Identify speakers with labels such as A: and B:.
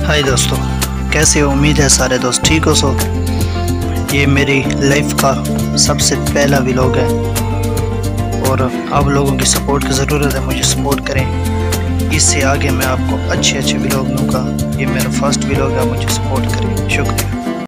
A: हाय दोस्तों, कैसे हो? उम्मीद है सारे दोस्त ठीक हो। सो ये मेरी लाइफ का सबसे पहला व्लॉग है और आप लोगों की सपोर्ट की ज़रूरत है। मुझे सपोर्ट करें, इससे आगे मैं आपको अच्छे व्लॉग दूंगा। ये मेरा फर्स्ट व्लॉग है, मुझे सपोर्ट करें। शुक्रिया।